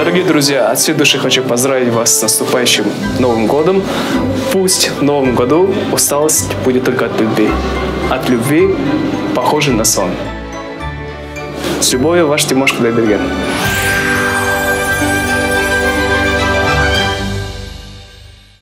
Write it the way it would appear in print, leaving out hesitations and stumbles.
Дорогие друзья, от всей души хочу поздравить вас с наступающим Новым годом. Пусть в Новом году усталость будет только от любви. От любви, похожей на сон. С любовью, ваш Тимошка Дайберген.